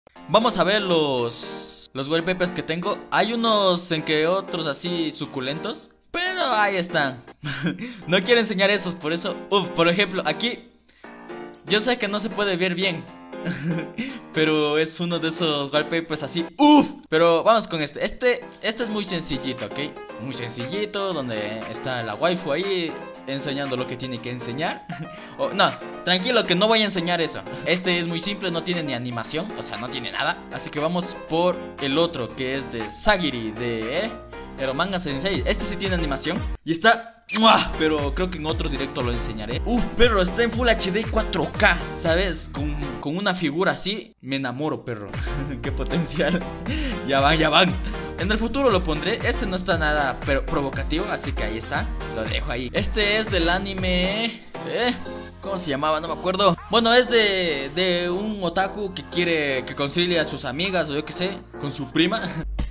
Vamos a ver los wallpapers que tengo. Hay unos en que otros así suculentos, pero ahí están. No quiero enseñar esos, por eso. Por ejemplo, aquí yo sé que no se puede ver bien, pero es uno de esos wallpapers así. Pero vamos con este. Este es muy sencillito, ¿ok? Muy sencillito, donde está la waifu ahí enseñando lo que tiene que enseñar. No, tranquilo que no voy a enseñar eso. Este es muy simple, no tiene ni animación, o sea, no tiene nada. Así que vamos por el otro, que es de Sagiri, de Eromanga Sensei. Este sí tiene animación y está... ¡Mua! Pero creo que en otro directo lo enseñaré. Perro, está en Full HD 4K, ¿sabes? Con una figura así, me enamoro, perro. Qué potencial. Ya van. En el futuro lo pondré. Este no está nada provocativo, así que ahí está. Lo dejo ahí. Este es del anime... ¿cómo se llamaba? No me acuerdo. Bueno, es de un otaku que quiere que concilie a sus amigas, o yo qué sé, con su prima.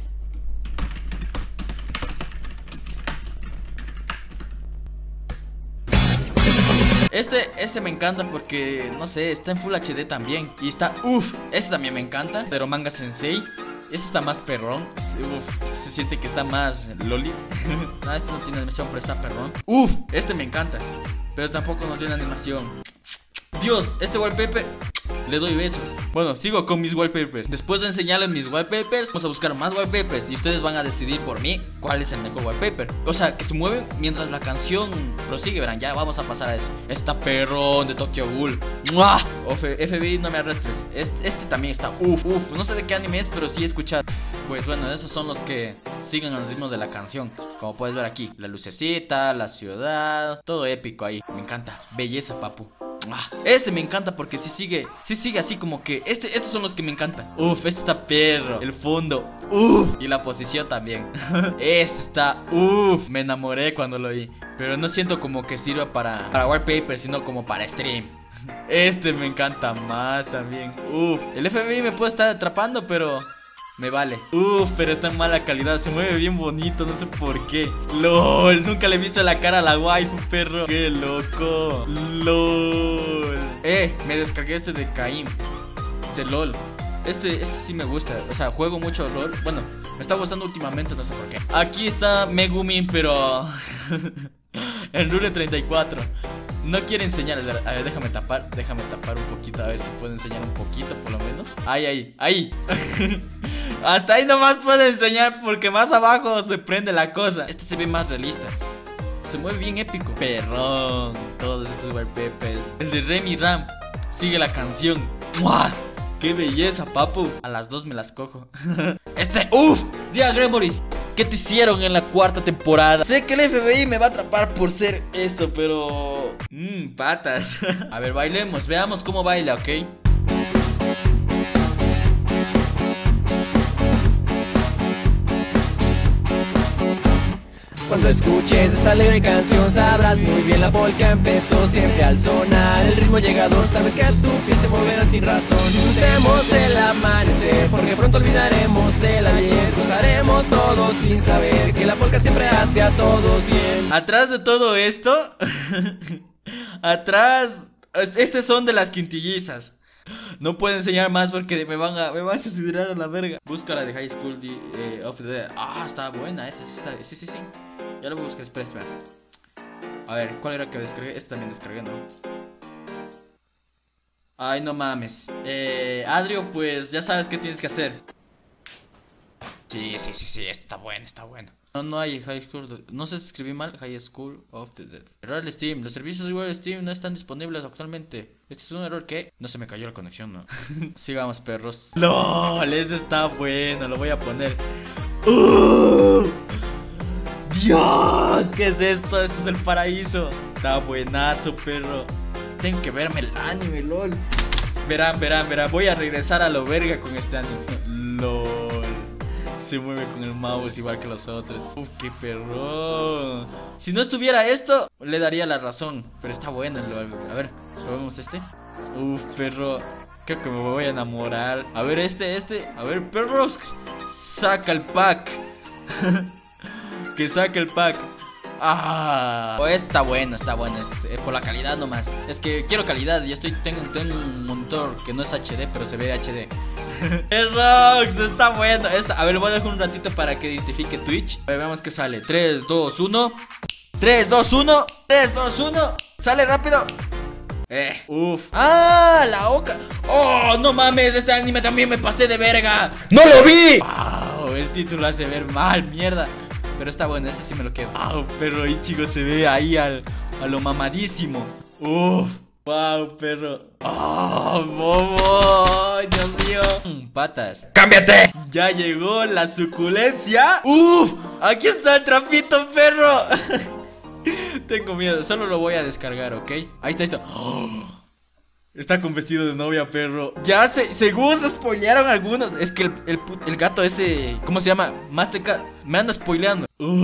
Este me encanta porque, no sé, está en Full HD también. Y está, este también me encanta, pero Manga Sensei. Este está más perrón. Se siente que está más loli. No, este no tiene animación, pero está perrón. Este me encanta, pero tampoco no tiene animación. Dios, este wallpaper le doy besos. Bueno, sigo con mis wallpapers. Después de enseñarles mis wallpapers, vamos a buscar más wallpapers y ustedes van a decidir por mí cuál es el mejor wallpaper. O sea, que se mueve mientras la canción prosigue, verán. Ya vamos a pasar a eso. Está perrón de Tokyo Ghoul. ¡Mua! FBI, no me arrestres. Este también está no sé de qué anime es, pero sí he escuchado. Pues bueno, esos son los que siguen al ritmo de la canción. Como puedes ver aquí, la lucecita, la ciudad, todo épico ahí. Me encanta. Belleza, papu. Este me encanta porque sí sigue así como que estos son los que me encantan. Este está perro. El fondo, y la posición también. Este está, me enamoré cuando lo vi. Pero no siento como que sirva para wallpaper, sino como para stream. Este me encanta más también. El FBI me puede estar atrapando, pero me vale. Pero está en mala calidad. Se mueve bien bonito, no sé por qué. LOL, nunca le he visto la cara a la waifu, perro. Qué loco. LOL. Me descargué este de Caim, de LOL. Este sí me gusta. O sea, juego mucho LOL. Bueno, me está gustando últimamente, no sé por qué. Aquí está Megumin, pero en Rule 34. No quiere enseñar, a ver, déjame tapar un poquito, a ver si puedo enseñar un poquito por lo menos. Ahí. Hasta ahí nomás puedo enseñar porque más abajo se prende la cosa. Este se ve más realista. Se mueve bien épico. Perrón, todos estos wallpapers. El de Remy Ram, sigue la canción. ¡Mua! ¡Qué belleza, papu! A las 2 me las cojo. Dia Gremoris, ¿qué te hicieron en la 4ª temporada? Sé que el FBI me va a atrapar por ser esto, pero... patas. A ver, bailemos, veamos cómo baila, ¿ok? Cuando escuches esta alegre canción sabrás muy bien la polka empezó siempre al sonar el ritmo llegador, sabes que tu piel se moverá sin razón. Disfrutemos el amanecer porque pronto olvidaremos el ayer. Cruzaremos todos sin saber que la polka siempre hace a todos bien. Atrás de todo esto atrás, estos son de las quintillizas. No puedo enseñar más porque me van a suiciдар a la verga. Busca la de High School of the Dead. Está buena, esa sí. Ya lo voy a buscar, espera. A ver, ¿cuál era que descargué? Este también descargué, ¿no? Ay, no mames. Adrio, pues ya sabes qué tienes que hacer. Sí, está bueno. No hay High School, no sé si escribí mal. High School of the Dead. Error de Steam, los servicios de Steam no están disponibles actualmente. Este es un error que no se me cayó la conexión, ¿no? Sigamos, perros. LOL, ese está bueno, lo voy a poner. Dios, ¿qué es esto? Esto es el paraíso. Está buenazo, perro. Tengo que verme el anime, LOL. Verán, voy a regresar a lo verga con este anime. LOL. Se mueve con el mouse igual que los otros. Qué perro. Si no estuviera esto, le daría la razón. Pero está bueno. A ver, probemos este. Perro. Creo que me voy a enamorar. A ver, este. A ver, perros. Saca el pack. Que saque el pack. Este está bueno. Por la calidad nomás. Es que quiero calidad. Tengo un monitor que no es HD, pero se ve HD. El Rox, está bueno. A ver, voy a dejar un ratito para que identifique Twitch. A ver, veamos qué sale. 3, 2, 1. 3, 2, 1. 3, 2, 1. Sale rápido. Uf. Ah, la oca. Oh, no mames, este anime también me pasé de verga. ¡No lo vi! Wow, el título hace ver mal, mierda. Pero está bueno, ese sí me lo quedo. Wow, perro Ichigo se ve ahí a lo mamadísimo. Uf. Wow, perro. Oh, bobo. Dios mío. Patas. ¡Cámbiate! Ya llegó la suculencia. Uf. Aquí está el trapito, perro. Tengo miedo, solo lo voy a descargar, ¿ok? Ahí está, ahí está. Oh, está con vestido de novia, perro. Ya según se spoilearon algunos. Es que el gato ese, ¿cómo se llama? Mastercard, me anda spoileando.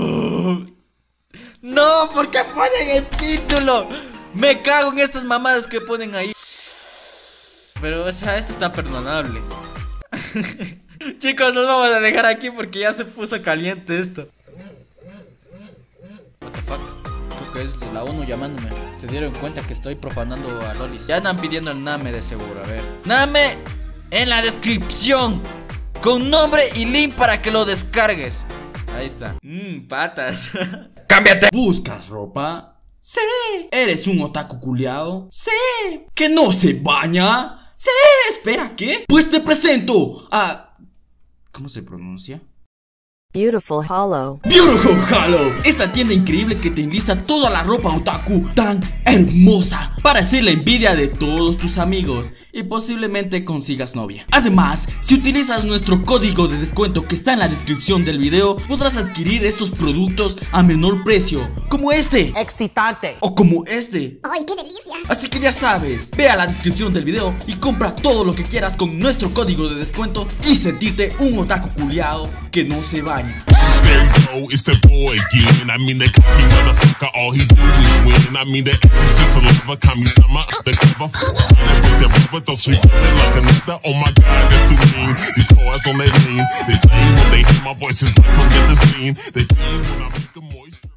No, ¿por qué ponen el título? Me cago en estas mamadas que ponen ahí. Pero, o sea, esto está perdonable. Chicos, nos vamos a dejar aquí porque ya se puso caliente esto. What the fuck? Creo que es la ONU llamándome. Se dieron cuenta que estoy profanando a lolis. Ya andan pidiendo el Name de seguro, a ver. Name en la descripción, con nombre y link para que lo descargues. Ahí está. Patas. ¡Cámbiate! ¿Buscas ropa? Sí. ¿Eres un otaku culiao? Sí. ¿Que no se baña? Sí. ¿Espera, qué? Pues te presento a... ¿Cómo se pronuncia? Beautiful Hollow. Beautiful Hollow, esta tienda increíble que te enlista toda la ropa otaku tan hermosa para hacer la envidia de todos tus amigos y posiblemente consigas novia. Además, si utilizas nuestro código de descuento que está en la descripción del video, podrás adquirir estos productos a menor precio, como este, excitante, o como este. ¡Ay, qué delicia! Así que ya sabes, ve a la descripción del video y compra todo lo que quieras con nuestro código de descuento y sentirte un otaku culiao que no se baña. There you go, it's the boy again. I mean, that cocky motherfucker, all he do is win. I mean, that existence of lover, Kami-sama, the cover. That brother, don't sweep it like another. Oh my god, that's too mean. These boys on that lean. They say when they hear my voice, it's like, come get the scene. They feel when I make a moist.